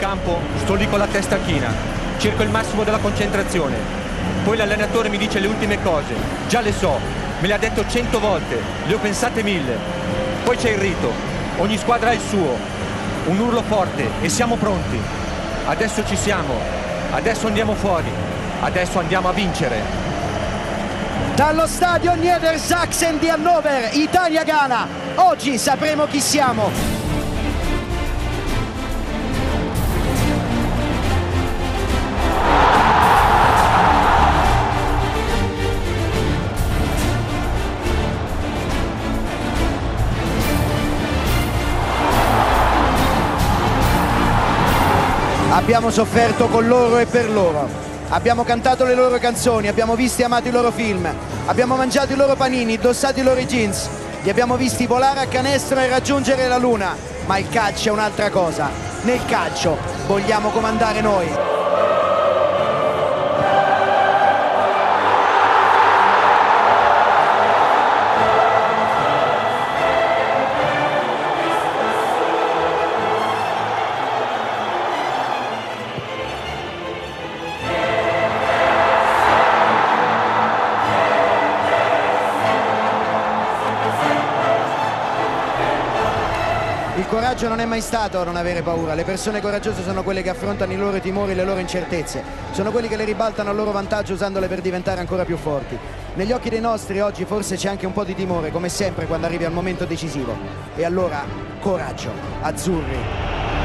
campo sto lì con la testa china, cerco il massimo della concentrazione. Poi l'allenatore mi dice le ultime cose, già le so, me le ha detto 100 volte, le ho pensate 1000. Poi c'è il rito, ogni squadra ha il suo, un urlo forte e siamo pronti. Adesso ci siamo, adesso andiamo fuori, adesso andiamo a vincere. Dallo stadio Niedersachsen di Hannover, Italia-Ghana, oggi sapremo chi siamo. Abbiamo sofferto con loro e per loro, abbiamo cantato le loro canzoni, abbiamo visto e amato i loro film, abbiamo mangiato i loro panini, indossato i loro jeans, li abbiamo visti volare a canestro e raggiungere la luna, ma il calcio è un'altra cosa, nel calcio vogliamo comandare noi. Il coraggio non è mai stato non avere paura, le persone coraggiose sono quelle che affrontano i loro timori, le loro incertezze, sono quelli che le ribaltano a loro vantaggio usandole per diventare ancora più forti. Negli occhi dei nostri oggi forse c'è anche un po' di timore, come sempre quando arrivi al momento decisivo. E allora, coraggio, azzurri!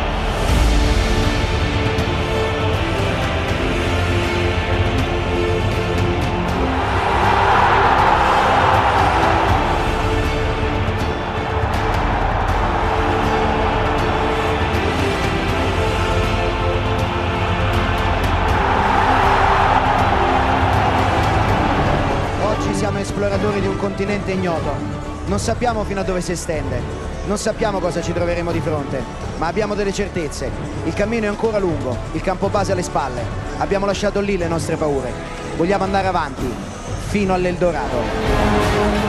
Siamo esploratori di un continente ignoto, non sappiamo fino a dove si estende, non sappiamo cosa ci troveremo di fronte, ma abbiamo delle certezze, il cammino è ancora lungo, il campo base alle spalle, abbiamo lasciato lì le nostre paure, vogliamo andare avanti, fino all'Eldorado.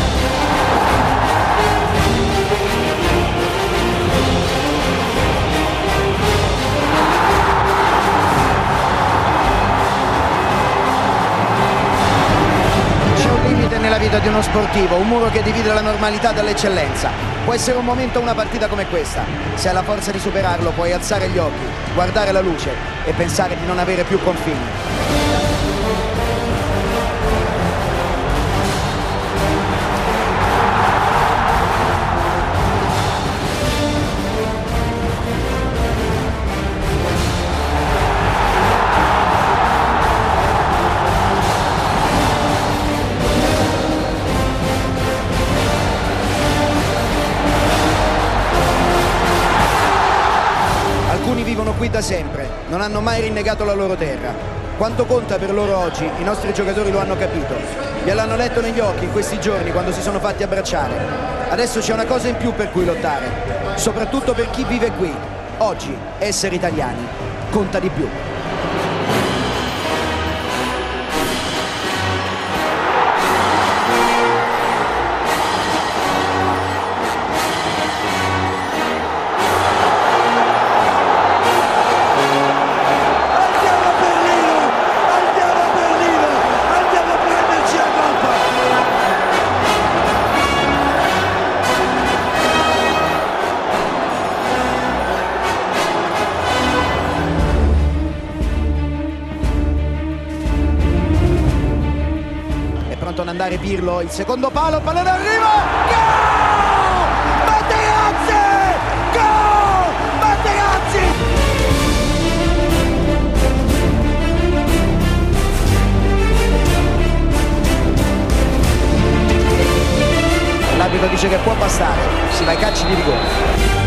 Nella vita di uno sportivo, un muro che divide la normalità dall'eccellenza. Può essere un momento o una partita come questa. Se hai la forza di superarlo, puoi alzare gli occhi, guardare la luce e pensare di non avere più confini. Alcuni vivono qui da sempre, non hanno mai rinnegato la loro terra. Quanto conta per loro oggi, i nostri giocatori lo hanno capito. Gliel'hanno letto negli occhi in questi giorni quando si sono fatti abbracciare. Adesso c'è una cosa in più per cui lottare, soprattutto per chi vive qui. Oggi essere italiani conta di più. Pronto ad andare Pirlo, il secondo palo, pallone arriva, gol! Materazzi! Gol! Materazzi! L'arbitro dice che può bastare, si va ai calci di rigore.